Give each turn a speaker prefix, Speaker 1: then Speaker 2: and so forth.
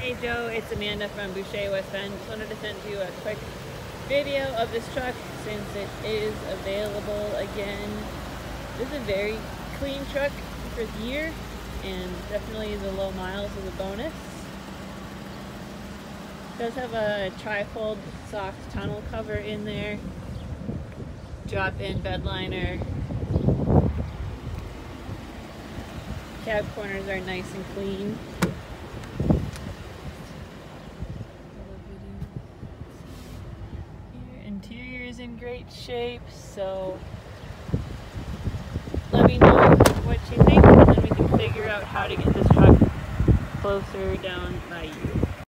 Speaker 1: Hey Joe, it's Amanda from Boucher West Bend. Just wanted to send you a quick video of this truck since it is available again. This is a very clean truck for the year, and definitely the low miles is a bonus. It does have a trifold soft tonneau cover in there, drop-in bed liner. Cab corners are nice and clean. Interior is in great shape, so let me know what you think, and then we can figure out how to get this truck closer down by you.